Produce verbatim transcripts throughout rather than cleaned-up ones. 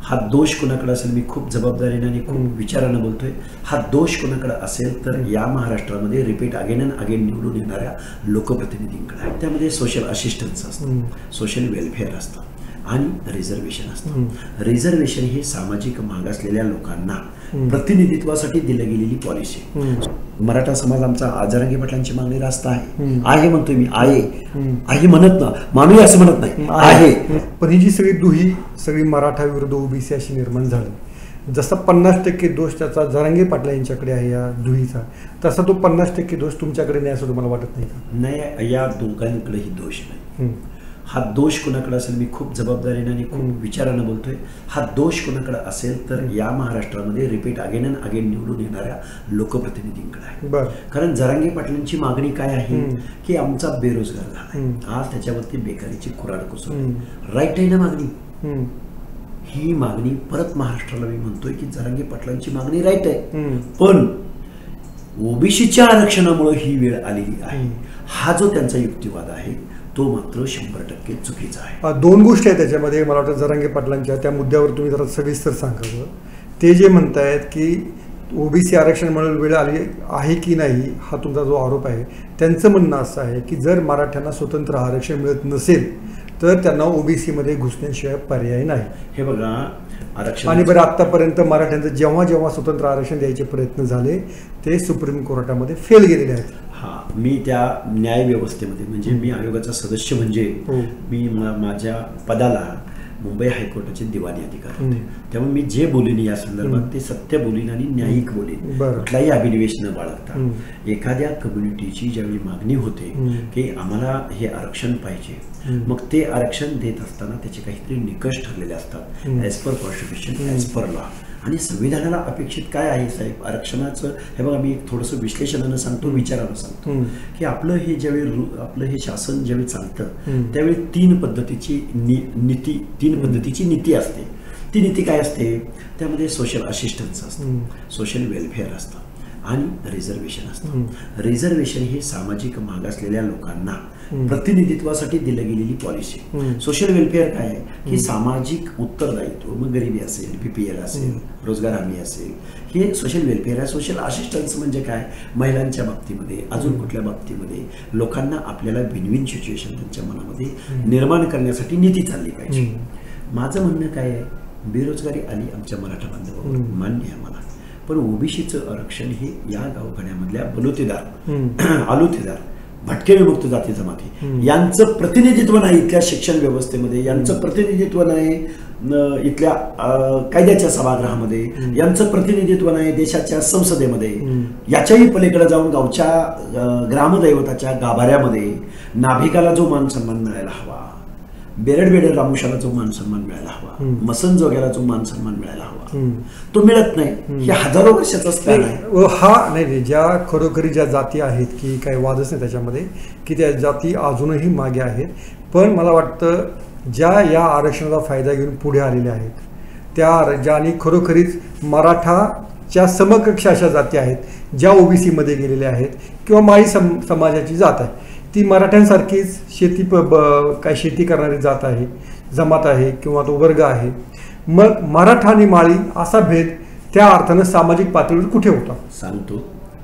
हा दोष कोणाकडे असेल, मी खूप जबाबदारीने आणि खूप विचारानं बोलतोय, हा दोष कोणाकडे असेल तर या महाराष्ट्रामध्ये रिपीट अगेन अँड अगेन निवडून येणाऱ्या लोकप्रतिनिधींकडे आहे. त्यामध्ये सोशल असिस्टन्स असतं, सोशल वेलफेअर असतं आणि रिझर्वेशन असतं. रिझर्वेशन हे सामाजिक मागासलेल्या लोकांना प्रतिनिधित्वासाठी दिली गेलेली पॉलिसी. मराठा समाज आमचा जरांगे पाटलांची मागणी रास्त आहे आहे म्हणतोय मी, आहे आहे म्हणत ना, मानूया असं म्हणत नाही, आहे. पण ही जी सगळी दुही सगळी मराठा विरुद्ध ओबीसी अशी निर्माण झाली, जसा पन्नास टक्के दोष त्याचा जरांगे पाटला यांच्याकडे आहे या दुहीचा, तसा तो पन्नास टक्के दोष तुमच्याकडे नाही असं तुम्हाला वाटत नाही का? नाही, या दोघांकडेही दोष नाही. हा दोष कोणाकडे असेल, मी खूप जबाबदारीने आणि खूप विचारानं बोलतोय, हा दोष कोणाकडे असेल तर या महाराष्ट्रामध्ये रिपीट अगेन अँड अगेन निवडून येणाऱ्या लोकप्रतिनिधींकडे आहे. कारण जरांगे पाटलांची मागणी काय आहे की आमचा बेरोजगार झाला, आज त्याच्यावरती बेकारीची कुऱ्हाड कोसळली, राईट आहे ना मागणी? ही मागणी परत महाराष्ट्राला मी म्हणतोय की जरांगे पाटलांची मागणी राईट आहे, पण ओबीसीच्या आरक्षणामुळे ही वेळ आलेली आहे. हा जो त्यांचा युक्तिवाद आहे तो मात्र शंभर टक्के चुकीचा आहे. दोन गोष्टी आहेत त्याच्यामध्ये, मला वाटतं जरांगे पाटलांच्या त्या मुद्द्यावर तुम्ही जरा सविस्तर सांगावं. ते जे म्हणतायत की ओबीसी आरक्षणामुळे वेळ आली आहे की नाही हा तुमचा जो आरोप आहे, त्यांचं म्हणणं असं आहे की जर मराठ्यांना स्वतंत्र आरक्षण मिळत नसेल तर त्यांना ओबीसीमध्ये घुसण्याशिवाय पर्याय नाही. हे बघा, आरक्षण आणि बरं आतापर्यंत मराठ्यांचं जेव्हा जेव्हा स्वतंत्र आरक्षण द्यायचे प्रयत्न झाले ते सुप्रीम कोर्टामध्ये फेल गेलेले आहेत. हा, मी त्या न्याय व्यवस्थेमध्ये म्हणजे मी आयोगाचा सदस्य म्हणजे मी माझ्या पदाला मुंबई हायकोर्टाचे दिवाणी अधिकार होते, त्यामुळे मी जे बोलीन या संदर्भात ते सत्य बोलीन आणि न्यायिक बोलीन, कुठलाही अभिनिवेश न बाळगता. एखाद्या कम्युनिटीची ज्यावेळी मागणी होते की आम्हाला हे आरक्षण पाहिजे, मग ते आरक्षण देत असताना त्याचे काहीतरी निकष ठरलेले असतात, as per constitution, as per law. आणि संविधानाला अपेक्षित काय आहे साहेब आरक्षणाचं? हे बघा, मी एक थोडंसं विश्लेषणानं सांगतो, विचारानं सांगतो की आपलं हे ज्यावेळी आपलं हे शासन ज्यावेळी चालतं त्यावेळी तीन पद्धतीची नीती तीन पद्धतीची नीती असते. ती नीती काय असते? त्यामध्ये सोशल असिस्टन्स असतं, सोशल वेलफेअर असतं आणि रिझर्वेशन असतं. रिझर्वेशन हे सामाजिक मागासलेल्या लोकांना प्रतिनिधित्वासाठी दिली गेलेली पॉलिसी. सोशल वेलफेअर काय आहे की सामाजिक उत्तरदायित्व, मग गरिबी असेल, पीपीएल असेल, रोजगार हमी असेल, हे सोशल वेलफेअर आहे. सोशल असिस्टन्स म्हणजे काय? महिलांच्या बाबतीमध्ये, अजून कुठल्या बाबतीमध्ये लोकांना आपल्याला विन विन सिच्युएशन त्यांच्या मनामध्ये निर्माण करण्यासाठी नीती चालली पाहिजे. माझं म्हणणं काय आहे, बेरोजगारी आली आमच्या मराठा बांधवावर, मान्य आहे मला, पण ओबीसीचं आरक्षण हे या गावखान्यामधल्या बलुतेदार, आलुतेदार, भटके विमुक्त जाती जमाती यांचं प्रतिनिधित्व नाही इथल्या शिक्षण व्यवस्थेमध्ये, यांचं प्रतिनिधित्व नाही इथल्या कायद्याच्या सभागृहामध्ये, यांचं प्रतिनिधित्व नाही देशाच्या संसदेमध्ये. याच्याही पलीकडे जाऊन गावच्या ग्रामदैवताच्या गाभाऱ्यामध्ये नाभिकाला जो मान सन्मान मिळायला हवा, बेरड बेडर रामुशाला जो मान सन्मान मिळायला हवा, मसन जोग्याला जो मान सन्मान मिळायला हवा, तो मिळत नाही. हे हजारो वर्षाचाच काळ आहे. हा नाही, ज्या खरोखरी ज्या जाती आहेत की काही वादच नाही त्याच्यामध्ये की त्या जाती अजूनही मागे आहेत, पण मला वाटतं ज्या या आरक्षणाचा फायदा घेऊन पुढे आलेल्या आहेत त्या ज्यानी खरोखरीच मराठाच्या समकक्ष अशा जाती आहेत ज्या ओबीसीमध्ये गेलेल्या आहेत किंवा माळी सम समाजाची जात आहे, ती मराठ्यांसारखीच शेती प काय शेती करणारी जात आहे, जमात आहे किंवा तो वर्ग आहे. मग मराठा आणि माळी असा भेद त्या अर्थानं सामाजिक पातळीवर कुठे होता? सांगतो.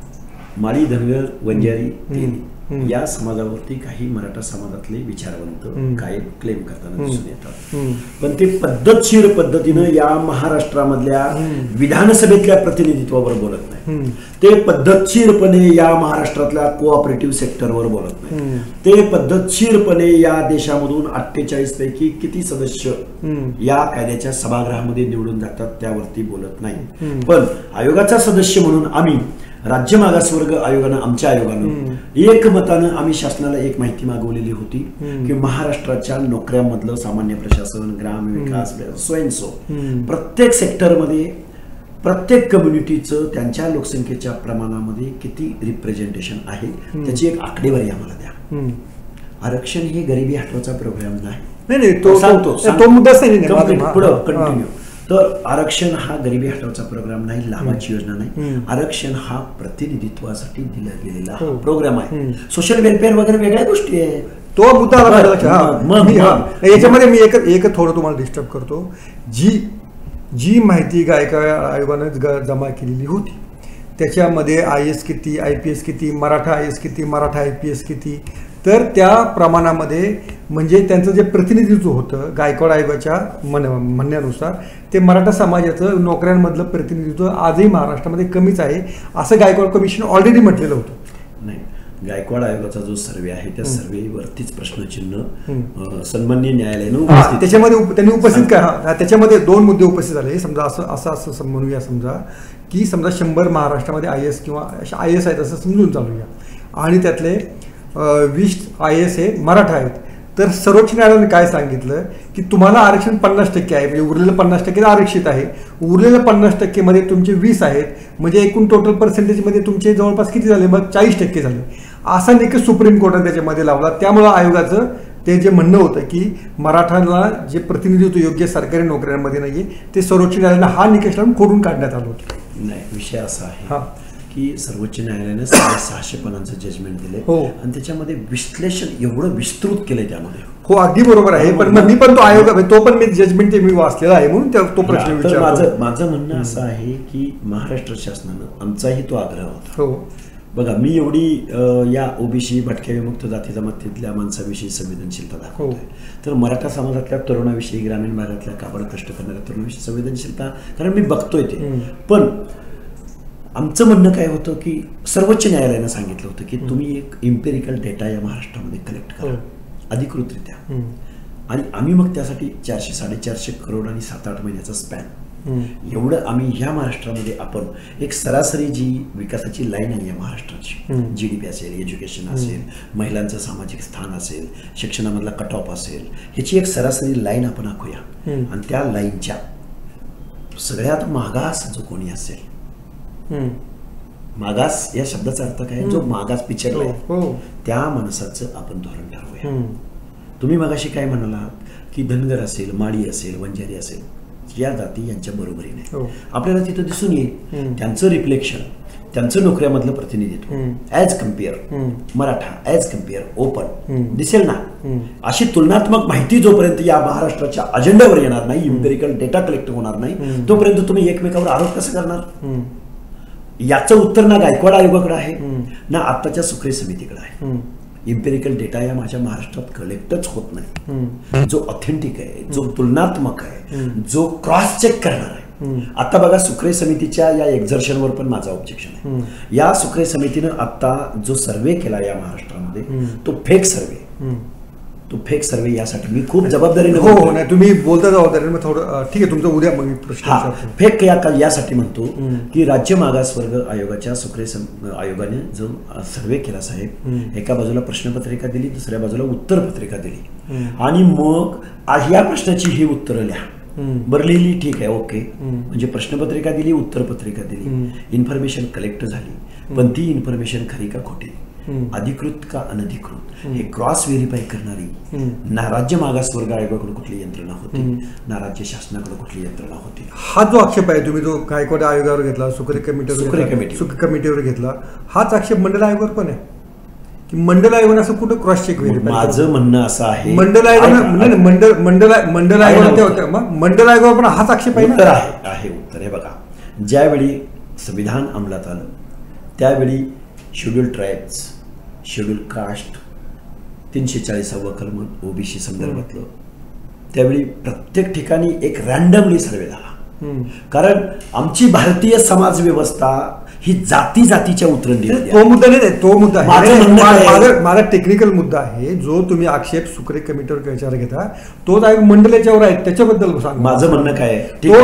माळी, धनगर, वंजारी, तेली या समाजावरती काही मराठा समाजातले विचारवंत कायम क्लेम करताना दिसून येतात, पण ते पद्धतशीर पद्धतीनं या महाराष्ट्रामधल्या विधानसभेतल्या प्रतिनिधित्वावर बोलत नाही. ते पद्धतशीरपणे या महाराष्ट्रातल्या कोऑपरेटिव्ह सेक्टरवर बोलत नाही. ते पद्धतशीरपणे या देशामधून अठ्ठेचाळीस पैकी किती सदस्य या कायद्याच्या सभागृहामध्ये निवडून जातात त्यावरती बोलत नाही. पण आयोगाचा सदस्य म्हणून आम्ही राज्य मागासवर्ग आयोगानं, आमच्या आयोगानं एकमतानं आम्ही शासनाला एक माहिती मागवलेली होती की महाराष्ट्राच्या नोकऱ्यांमधलं सामान्य प्रशासन, ग्राम विकास, स्वयंसो प्रत्येक सेक्टरमध्ये प्रत्येक कम्युनिटीचं त्यांच्या लोकसंख्येच्या प्रमाणामध्ये किती रिप्रेझेंटेशन आहे त्याची एक आकडेवारी आम्हाला द्या. आरक्षण हे गरिबी हटवाचा प्रोग्राम नाही, तो सांगतो तो मुद्दाच नाही. पुढं कंटिन्यू. तर आरक्षण हा गरिबी हटवाचा प्रोग्राम नाही, लाभाची योजना नाही. आरक्षण हा प्रतिनिधित्वासाठी दिला गेलेला हा प्रोग्राम आहे. सोशल वेलफेअर वगैरे वेगळ्या गोष्टी आहेत. तो मुद्दा याच्यामध्ये मी एक एक थोडं तुम्हाला डिस्टर्ब करतो. जी जी माहिती गायकवाड आयोगानं जमा केलेली होती त्याच्यामध्ये आय एस किती, आय पी एस किती, मराठा आय एस किती, मराठा आय पी एस किती, तर त्या प्रमाणामध्ये म्हणजे त्यांचं जे प्रतिनिधित्व होतं गायकवाड आयोगाच्या म्हण म्हणण्यानुसार ते मराठा समाजाचं नोकऱ्यांमधलं प्रतिनिधित्व आजही महाराष्ट्रामध्ये कमीच आहे असं गायकवाड कमिशन ऑलरेडी म्हटलेलं होतं. नाही, गायकवाड आयोगाचा जो सर्वे आहे त्या सर्वेवरतीच प्रश्नचिन्ह सन्माननीय न्यायालयानं त्याच्यामध्ये त्यांनी उपस्थित का त्याच्यामध्ये दोन मुद्दे उपस्थित झाले. समजा असं असं असं म्हणूया, समजा की समजा शंभर महाराष्ट्रामध्ये आय एस किंवा आय एस आहेत असं समजून चालूया आणि त्यातले वीस आय एस हे मराठा आहेत, तर सर्वोच्च न्यायालयाने काय सांगितलं की तुम्हाला आरक्षण पन्नास टक्के आहे, म्हणजे उरलेलं पन्नास टक्के आरक्षित आहे, उरलेलं पन्नास टक्केमध्ये तुमचे वीस आहेत म्हणजे एकूण टोटल पर्सेंटेजमध्ये तुमचे जवळपास किती झाले, मग चाळीस टक्के झाले. असा निकष सुप्रीम कोर्टाने त्याच्यामध्ये लावला. त्यामुळं आयोगाचं ते जे म्हणणं होतं की मराठाला जे प्रतिनिधित्व योग्य सरकारी नोकऱ्यांमध्ये नाही आहे ते सर्वोच्च न्यायालयाने हा निकष लावून खोडून काढण्यात आलं होतं. नाही, विषय असा आहे हा की सर्वोच्च न्यायालयाने साडेसहाशे पानांचं जजमेंट दिले हो आणि त्याच्यामध्ये विश्लेषण एवढं विस्तृत केलंय त्यामध्ये. हो अगदी बरोबर आहे, पण मी पण तो आयोग तो पण मी जजमेंट ते मी वाचलेला आहे म्हणून तो प्रश्न विचारतो. माझं माझं म्हणणं असं आहे की महाराष्ट्र शासनानं आमचाही तो आग्रह होता. हो बघा, मी एवढी या ओबीसी भटक्या विमुक्त जाती जमातीतल्या माणसाविषयी संवेदनशीलता दाखवतोय, तर मराठा समाजातल्या तरुणाविषयी, ग्रामीण भागातल्या कापड कष्ट करणाऱ्या तरुणाविषयी संवेदनशीलता, कारण मी बघतोय ते. पण आमचं म्हणणं काय होतं की सर्वोच्च न्यायालयानं सांगितलं होतं की तुम्ही एक इम्पेरिकल डेटा या महाराष्ट्रामध्ये कलेक्ट करा अधिकृतरित्या, आणि आम्ही मग त्यासाठी चारशे साडेचारशे करोड आणि सात आठ महिन्याचा स्पॅन एवढं आम्ही ह्या महाराष्ट्रामध्ये आपण एक सरासरी जी विकासाची लाईन आहे या महाराष्ट्राची, जी डी पी असेल, एज्युकेशन असेल, महिलांचं सामाजिक स्थान असेल, शिक्षणामधला कट ऑफ असेल, ह्याची एक सरासरी लाईन आपण आखूया आणि त्या लाईनच्या सगळ्यात मागास जो कोणी असेल, मागास या शब्दाचा अर्थ काय, जो मागास पिछडलाय त्या माणसाचं आपण धोरण ठरवूया. तुम्ही मगाशी काय म्हणालात की धनगर असेल, माळी असेल, वंजारी असेल, या जाती यांच्या बरोबरीने आपल्याला तिथं दिसून येईल त्यांचं रिफ्लेक्शन, त्यांचं नोकऱ्यामधलं प्रतिनिधित्व as compare Maratha, as compare open दिसेल ना. अशी तुलनात्मक माहिती जोपर्यंत या महाराष्ट्राच्या अजेंड्यावर येणार नाही, इम्पेरिकल डेटा कलेक्ट होणार नाही, तोपर्यंत तुम्ही एकमेकावर आरोप कसं करणार. याचं उत्तर ना गायकवाड आयोगाकडे आहे ना आत्ताच्या सुक्रे समितीकडे आहे. इम्पेरिकल डेटा या माझ्या महाराष्ट्रात कलेक्टच होत नाही, जो ऑथेंटिक आहे, जो तुलनात्मक आहे, जो क्रॉस चेक करणार आहे. आता बघा, सुक्रे समितीच्या या एक्झर्शनवर पण माझा ऑब्जेक्शन आहे. या सुक्रे समितीनं आता जो सर्वे केला या महाराष्ट्रामध्ये तो फेक सर्वे, तो फेक सर्वे यासाठी मी खूप जबाबदारीने हो हो नाही तुम्ही बोलता जबाबदारी मग थोडं ठीक आहे तुमचं उद्या मग प्रश्न फेक या यासाठी म्हणतो की राज्य मागासवर्ग आयोगाच्या सुक्रे आयोगाने जो सर्वे केला साहेब, एका बाजूला प्रश्नपत्रिका दिली, दुसऱ्या बाजूला उत्तरपत्रिका दिली आणि मग या प्रश्नाची ही उत्तरं लिहा. बरं, लिहिली, ठीक आहे, ओके, म्हणजे प्रश्नपत्रिका दिली, उत्तरपत्रिका दिली, इन्फॉर्मेशन कलेक्ट झाली, पण ती इन्फॉर्मेशन खरी का खोटी, अधिकृत का अनधिकृत, हे क्रॉस व्हेरीफाय करणारी ना राज्य मागासवर्ग आयोगाकडे कुठली यंत्रणा होती ना राज्य शासनाकडे कुठली यंत्रणा होती. हा जो आक्षेप आहे तुम्ही जो गायकवाड आयोगावर घेतला, सुक्रे कमिटीवर सुक्रे कमिटी सुक्रे कमिटीवर घेतला, हाच आक्षेप मंडल आयोगावर पण आहे की मंडल आयोगाने असं कुठं क्रॉस चेक व्हेरीफाय. माझं म्हणणं असं आहे मंडल आयोगाने मंडल मंडल मंडल आयोगावर मग मंडल आयोगावर पण हाच आक्षेप आहे ना. आहे उत्तर आहे. बघा, ज्यावेळी संविधान अंमलात आलं त्यावेळी शेड्यूल ट्राईब्स, शेड्यूल कास्ट, तीनशे चाळीसावं कलम ओबीसी संदर्भातलं, त्यावेळी प्रत्येक ठिकाणी एक रॅन्डमली सर्वे झाला. कारण आमची भारतीय समाज व्यवस्था ही जाती जातीच्या उतरंडी. तो मुद्दा नाही, तो मुद्दा माझा टेक्निकल मुद्दा आहे जो तुम्ही आक्षेप सुक्रे कमिटीवर विचार घेता, तोच आयोग मंडल याच्यावर आहे, त्याच्याबद्दल सांग. माझं म्हणणं काय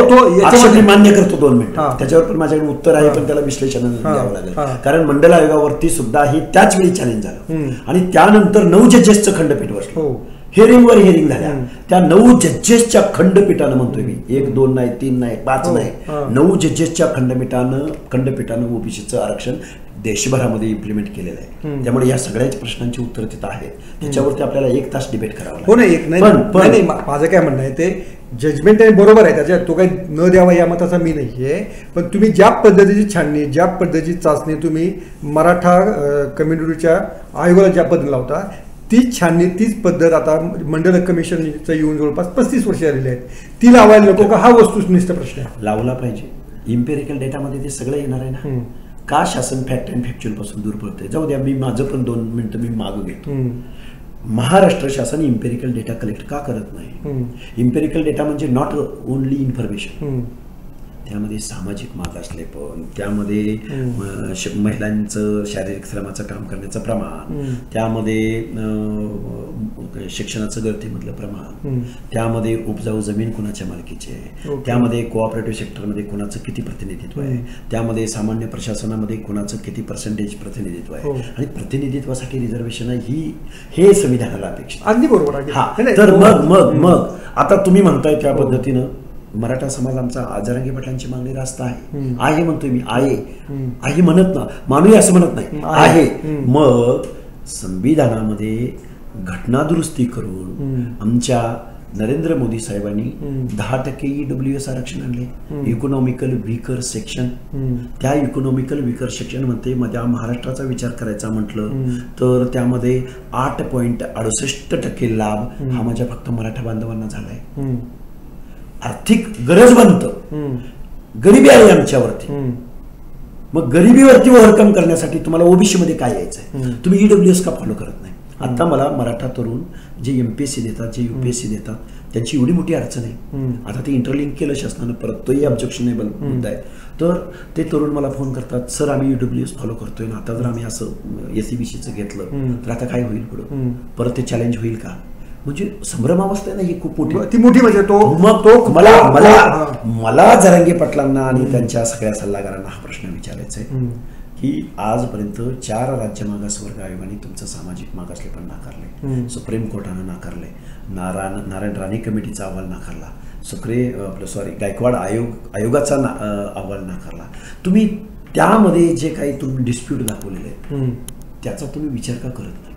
आहे, मान्य करतो दोन मिनिट, त्याच्यावर पण माझ्याकडे उत्तर आहे, पण त्याला विश्लेषण द्यावं लागेल. कारण मंडल आयोगावरती सुद्धा ही त्याच वेळी चॅलेंज झालं आणि त्यानंतर नऊ जजेसचं खंडपीठ बसलं. हिअरिंगवर हिअरिंग झाल्या, त्या नऊ जजेसच्या खंडपीठानं, म्हणतोय मी, एक दोन नाही, तीन नाही, पाच नाही, नऊ जजेसच्या खंडपीठानं खंडपीठानं ओबीसीचं आरक्षण देशभरामध्ये इम्प्लिमेंट केलेलं आहे. त्यामुळे या सगळ्याच प्रश्नांची उत्तर तिथं आहेत, त्याच्यावरती आपल्याला एक तास डिबेट करावं हो नाही एक नाही नाही माझं काय म्हणणं आहे ते जजमेंट आहे बरोबर आहे, त्याच्यात तो काही न द्यावा या मताचा मी नाही आहे, पण तुम्ही ज्या पद्धतीची छाननी, ज्या पद्धतीची चाचणी तुम्ही मराठा कम्युनिटीच्या आयोगाला ज्या पद्धतीने लावता तीच छाननी तीच पद्धत आता मंडल कमिशनचं येऊन जवळपास पस्तीस वर्ष आलेली आहेत, ती लावायला नको का? हा वस्तुनिष्ठ प्रश्न आहे. लावला पाहिजे. इम्पेरिकल डेटामध्ये ते सगळं येणार आहे ना. का शासन फॅक्ट अँड फॅक्च्युअल पासून दूर पडतंय? जाऊ द्या, मी माझं पण दोन मिनिटं मी मागं घेतो. महाराष्ट्र शासन इम्पेरिकल डेटा कलेक्ट का करत नाही? इम्पेरिकल डेटा म्हणजे नॉट ओनली इन्फॉर्मेशन, त्यामध्ये सामाजिक मागासले पण, त्यामध्ये महिलांचं शारीरिक श्रमाचं काम करण्याचं प्रमाण, त्यामध्ये शिक्षणाचं गळतीमधलं प्रमाण, त्यामध्ये उपजाऊ जमीन कुणाच्या मालकीची आहे, त्यामध्ये कोऑपरेटिव्ह सेक्टरमध्ये कुणाचं किती प्रतिनिधित्व आहे, त्यामध्ये सामान्य प्रशासनामध्ये कुणाचं किती पर्सेंटेज प्रतिनिधित्व आहे, आणि प्रतिनिधित्वासाठी रिझर्वेशन ही हे संविधानाला अपेक्षित. अगदी बरोबर आहे. हा, तर मग मग मग आता तुम्ही म्हणताय त्या पद्धतीनं मराठा समाज आमचा जरांगे पाटलांची मागणी रास्त आहे. आहे म्हणतोय मी, आहे आहे म्हणत ना, मानूया असं म्हणत नाही, आहे. मग संविधानामध्ये घटना दुरुस्ती करून आमच्या नरेंद्र मोदी साहेबांनी दहा टक्के ईडब्ल्यू एस आरक्षण आणले, इकॉनॉमिकल वीकर सेक्शन. त्या इकॉनॉमिकल वीकर सेक्शन मध्ये माझ्या महाराष्ट्राचा विचार करायचा म्हटलं तर त्यामध्ये आठ पॉईंट अडुसष्ट टक्के लाभ हा माझ्या फक्त मराठा बांधवांना झालाय. आर्थिक गरजवंत, गरिबी आहे आमच्यावरती. मग गरिबीवरती ओव्हरकम करण्यासाठी तुम्हाला ओबीसी मध्ये काय यायचंय? तुम्ही ईडब्ल्यूएस का फॉलो करत नाही? आता मला मराठा तरुण जे एमपीएससी देतात, जे युपीएससी देतात, त्यांची एवढी मोठी अडचण आहे. आता ते इंटरलिंक केलं शासनानं, परत तोही ऑब्जेक्शनेबल मुद्दा आहे. तर ते तरुण मला फोन करतात, सर आम्ही ईडब्ल्यूएस फॉलो करतोय ना, आता जर आम्ही असं एसीबीसीचं घेतलं तर आता काय होईल पुढं? परत ते चॅलेंज होईल का? म्हणजे संभ्रमावस्था नाही ही खूप मोठी ती मोठी म्हणजे तो मग तो मला मला मला जरांगे पाटलांना आणि त्यांच्या सगळ्या सल्लागारांना हा प्रश्न विचारायचा आहे की आजपर्यंत चार राज्य मागासवर्ग आयोगाने तुमचं सामाजिक मागासले पण नाकारले, सुप्रीम कोर्टानं नाकारले, नारायण नारायण राणे कमिटीचा अहवाल नाकारला, सुक्रे आपलं सॉरी गायकवाड आयोग आयोगाचा ना अहवाल नाकारला. तुम्ही त्यामध्ये जे काही तुम्ही डिस्प्यूट दाखवलेले आहेत त्याचा तुम्ही विचार का करत?